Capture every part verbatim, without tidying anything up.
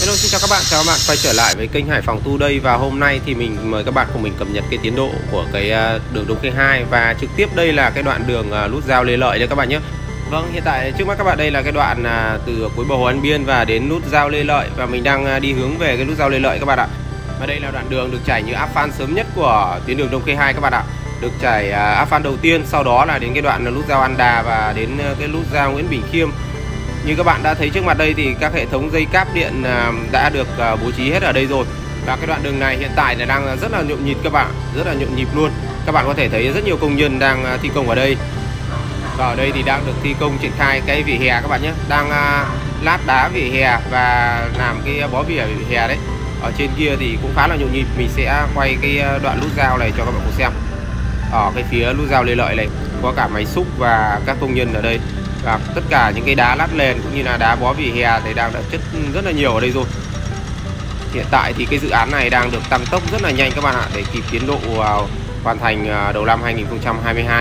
Hello, xin chào các bạn, chào các bạn quay trở lại với kênh Hải Phòng Today. Và hôm nay thì mình mời các bạn cùng mình cập nhật cái tiến độ của cái đường Đông Khê hai. Và trực tiếp đây là cái đoạn đường nút giao Lê Lợi đấy các bạn nhé. Vâng, hiện tại trước mắt các bạn đây là cái đoạn từ cuối bờ Hồ An Biên và đến nút giao Lê Lợi. Và mình đang đi hướng về cái nút giao Lê Lợi các bạn ạ. Và đây là đoạn đường được trải như áp phan sớm nhất của tuyến đường Đông Khê hai các bạn ạ. Được trải áp phan đầu tiên, sau đó là đến cái đoạn nút giao An Đà và đến cái nút giao Nguyễn Bỉnh Khiêm. Như các bạn đã thấy trước mặt đây thì các hệ thống dây cáp điện đã được bố trí hết ở đây rồi. Và cái đoạn đường này hiện tại là đang rất là nhộn nhịp các bạn, rất là nhộn nhịp luôn. Các bạn có thể thấy rất nhiều công nhân đang thi công ở đây. Và ở đây thì đang được thi công triển khai cái vỉa hè các bạn nhé. Đang lát đá vỉa hè và làm cái bó vỉa hè đấy. Ở trên kia thì cũng khá là nhộn nhịp. Mình sẽ quay cái đoạn nút giao này cho các bạn cùng xem. Ở cái phía nút giao Lê Lợi này có cả máy xúc và các công nhân ở đây. Và tất cả những cái đá lát nền cũng như là đá bó vỉa hè thì đang đã chất rất là nhiều ở đây rồi. Hiện tại thì cái dự án này đang được tăng tốc rất là nhanh các bạn ạ, để kịp tiến độ hoàn thành đầu năm hai nghìn không trăm hai mươi hai.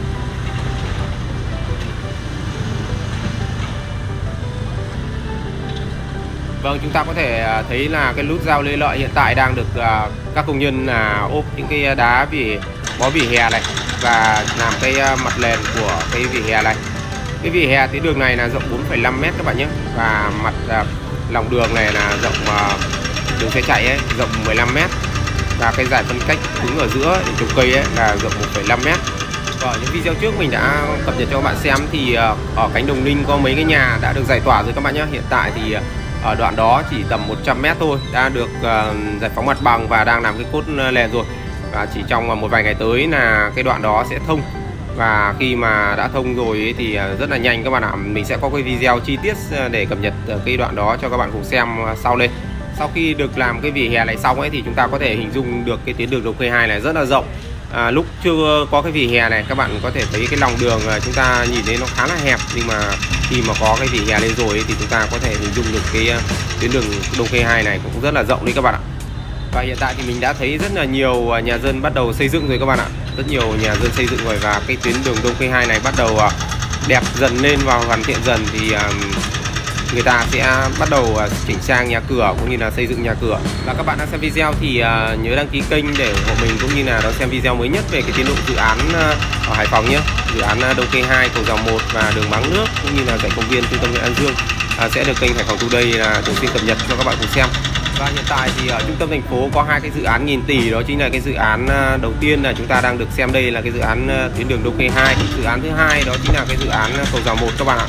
Vâng, chúng ta có thể thấy là cái nút giao Lê Lợi hiện tại đang được các công nhân ốp những cái đá vỉa bó vỉa hè này và làm cái mặt nền của cái vỉa hè này. Cái vỉa hè tuyến đường này là rộng bốn phẩy năm mét các bạn nhé. Và mặt à, lòng đường này là rộng à, đường xe chạy ấy, rộng mười lăm mét. Và cái giải phân cách đứng ở giữa để trồng cây ấy là rộng một phẩy năm mét. Và ở những video trước mình đã cập nhật cho các bạn xem thì à, ở cánh Đồng Ninh có mấy cái nhà đã được giải tỏa rồi các bạn nhé. Hiện tại thì à, ở đoạn đó chỉ tầm một trăm mét thôi đã được à, giải phóng mặt bằng và đang làm cái cốt nền rồi. Và chỉ trong một vài ngày tới là cái đoạn đó sẽ thông. Và khi mà đã thông rồi ấy thì rất là nhanh các bạn ạ. Mình sẽ có cái video chi tiết để cập nhật cái đoạn đó cho các bạn cùng xem sau lên. Sau khi được làm cái vỉa hè này xong ấy thì chúng ta có thể hình dung được cái tuyến đường Đông Khê hai này rất là rộng. à, Lúc chưa có cái vỉa hè này các bạn có thể thấy cái lòng đường chúng ta nhìn thấy nó khá là hẹp. Nhưng mà khi mà có cái vỉa hè lên rồi ấy, thì chúng ta có thể hình dung được cái tuyến đường Đông Khê hai này cũng rất là rộng đấy các bạn ạ. Và hiện tại thì mình đã thấy rất là nhiều nhà dân bắt đầu xây dựng rồi các bạn ạ. Rất nhiều nhà dân xây dựng rồi và cái tuyến đường Đông Khê hai này bắt đầu đẹp dần lên và hoàn thiện dần thì người ta sẽ bắt đầu chỉnh trang nhà cửa cũng như là xây dựng nhà cửa. Và các bạn đang xem video thì nhớ đăng ký kênh để ủng hộ mình cũng như là đón xem video mới nhất về cái tiến độ dự án ở Hải Phòng nhé. Dự án Đông Khê hai, cầu Rào một và đường Máng Nước cũng như là dãy công viên trung tâm huyện An Dương sẽ được kênh Hải Phòng Today là thường xuyên cập nhật cho các bạn cùng xem. Và hiện tại thì ở trung tâm thành phố có hai cái dự án nghìn tỷ, đó chính là cái dự án đầu tiên là chúng ta đang được xem đây là cái dự án tuyến đường Đông Khê hai. Dự án thứ hai đó chính là cái dự án cầu Rào một các bạn ạ.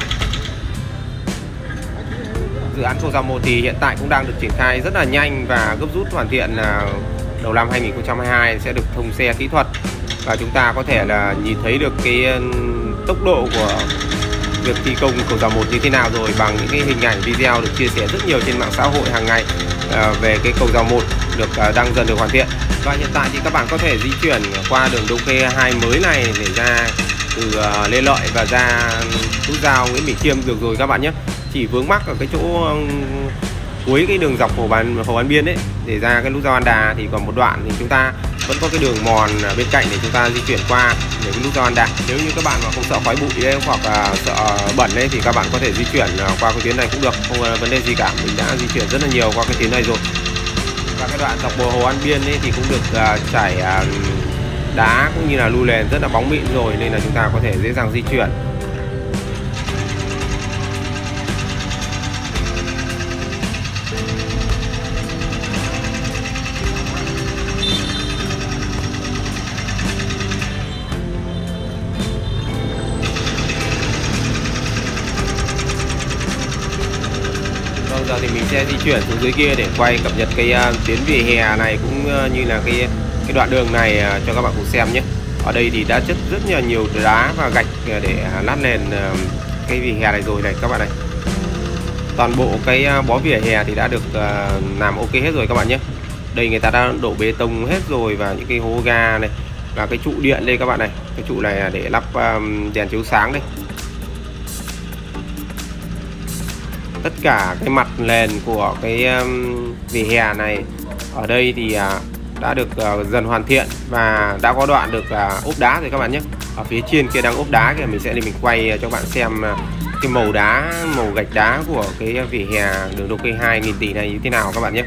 Dự án cầu Rào một thì hiện tại cũng đang được triển khai rất là nhanh và gấp rút hoàn thiện, là đầu năm hai nghìn không trăm hai mươi hai sẽ được thông xe kỹ thuật. Và chúng ta có thể là nhìn thấy được cái tốc độ của việc thi công cầu Rào một như thế nào rồi bằng những cái hình ảnh video được chia sẻ rất nhiều trên mạng xã hội hàng ngày về cái cầu Rào một được đang dần được hoàn thiện. Và hiện tại thì các bạn có thể di chuyển qua đường Đông Khê hai mới này để ra từ Lê Lợi và ra nút giao Nguyễn Bỉnh Khiêm được rồi các bạn nhé. Chỉ vướng mắc ở cái chỗ cuối cái đường dọc Hồ An, Hồ An Biên ấy để ra cái nút giao An Đà thì còn một đoạn thì chúng ta vẫn có cái đường mòn bên cạnh để chúng ta di chuyển qua để cái nút giao An Đà. Nếu như các bạn mà không sợ khói bụi ấy, hoặc là sợ bẩn ấy thì các bạn có thể di chuyển qua cái tuyến này cũng được, không vấn đề gì cả. Mình đã di chuyển rất là nhiều qua cái tuyến này rồi. Và cái đoạn dọc bờ Hồ An Biên ấy thì cũng được uh, trải uh, đá cũng như là lu nền rất là bóng mịn rồi nên là chúng ta có thể dễ dàng di chuyển. Giờ thì mình sẽ di chuyển xuống dưới kia để quay cập nhật cái uh, tuyến vỉa hè này cũng uh, như là cái cái đoạn đường này uh, cho các bạn cùng xem nhé. Ở đây thì đã chất rất là nhiều đá và gạch để uh, lát nền uh, cái vỉa hè này rồi này các bạn này. Toàn bộ cái uh, bó vỉa hè thì đã được uh, làm ok hết rồi các bạn nhé. Đây người ta đã đổ bê tông hết rồi và những cái hố ga này và cái trụ điện đây các bạn này. Cái trụ này là để lắp um, đèn chiếu sáng đây. Tất cả cái mặt nền của cái um, vỉa hè này ở đây thì uh, đã được uh, dần hoàn thiện và đã có đoạn được uh, ốp đá rồi các bạn nhé. Ở phía trên kia đang ốp đá kìa, mình sẽ đi mình quay cho các bạn xem uh, cái màu đá, màu gạch đá của cái vỉa hè đường Đông Khê hai nghìn tỷ này như thế nào các bạn nhé.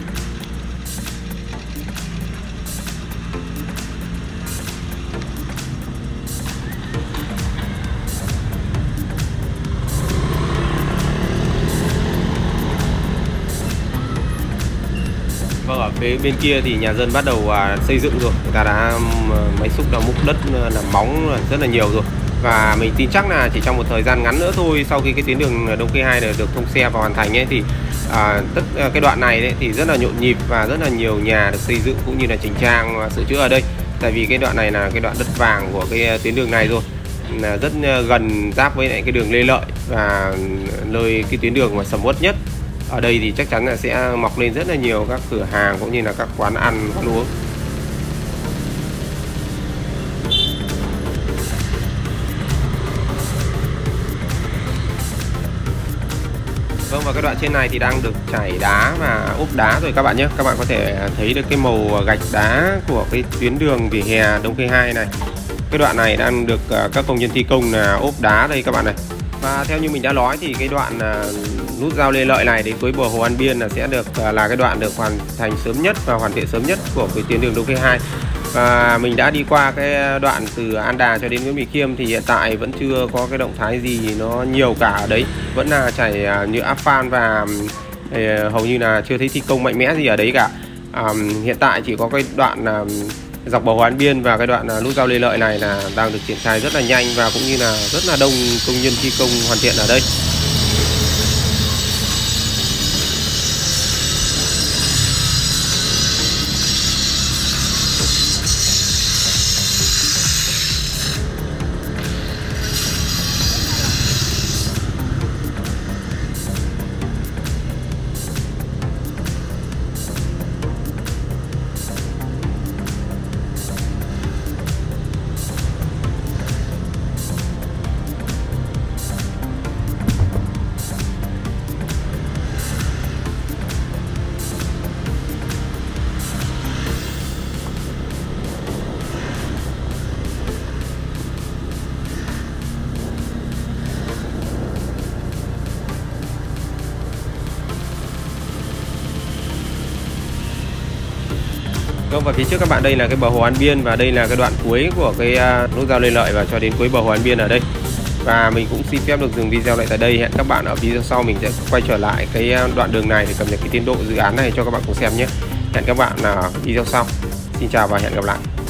Vâng, ở phía bên kia thì nhà dân bắt đầu à, xây dựng rồi, người ta đã máy xúc đã múc đất làm móng rất là nhiều rồi. Và mình tin chắc là chỉ trong một thời gian ngắn nữa thôi, sau khi cái tuyến đường Đông Khê hai này được thông xe và hoàn thành ấy, thì à, tất cái đoạn này đấy thì rất là nhộn nhịp và rất là nhiều nhà được xây dựng cũng như là chỉnh trang và sửa chữa ở đây. Tại vì cái đoạn này là cái đoạn đất vàng của cái tuyến đường này rồi, là rất gần giáp với lại cái đường Lê Lợi và nơi cái tuyến đường mà sầm uất nhất. Ở đây thì chắc chắn là sẽ mọc lên rất là nhiều các cửa hàng cũng như là các quán ăn, quán uống. Vâng, và cái đoạn trên này thì đang được trải đá và ốp đá rồi các bạn nhé. Các bạn có thể thấy được cái màu gạch đá của cái tuyến đường vỉa hè Đông Khê hai này. Cái đoạn này đang được các công nhân thi công là ốp đá đây các bạn này. Và theo như mình đã nói thì cái đoạn nút giao Lê Lợi này đến cuối bờ Hồ An Biên là sẽ được là cái đoạn được hoàn thành sớm nhất và hoàn thiện sớm nhất của cái tuyến đường Đông Khê hai. Và mình đã đi qua cái đoạn từ An Đà cho đến Nguyễn Bỉnh Khiêm thì hiện tại vẫn chưa có cái động thái gì nó nhiều cả ở đấy, vẫn là chảy nhựa áp phan và hầu như là chưa thấy thi công mạnh mẽ gì ở đấy cả. À, hiện tại chỉ có cái đoạn là dọc bờ Hồ An Biên và cái đoạn nút giao Lê Lợi này là đang được triển khai rất là nhanh và cũng như là rất là đông công nhân thi công hoàn thiện ở đây. Vâng, và phía trước các bạn đây là cái bờ Hồ An Biên và đây là cái đoạn cuối của cái nút giao Lê Lợi và cho đến cuối bờ Hồ An Biên ở đây. Và mình cũng xin phép được dừng video lại tại đây. Hẹn các bạn ở video sau mình sẽ quay trở lại cái đoạn đường này để cập nhật cái tiến độ dự án này cho các bạn cùng xem nhé. Hẹn các bạn ở video sau. Xin chào và hẹn gặp lại.